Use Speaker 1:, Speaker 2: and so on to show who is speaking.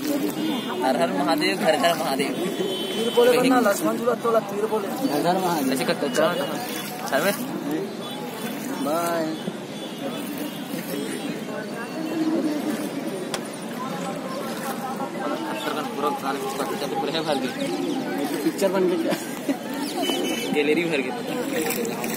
Speaker 1: हर हर महादेव, घर घर महादेव।
Speaker 2: तीर बोले करना लक्ष्मण जुला तोला तीर बोले घर घर महादेव
Speaker 1: ऐसे करते चल चल
Speaker 2: बाय।
Speaker 1: पूरा भर गई,
Speaker 2: पिक्चर बन गई,
Speaker 1: गैलरी भर गई।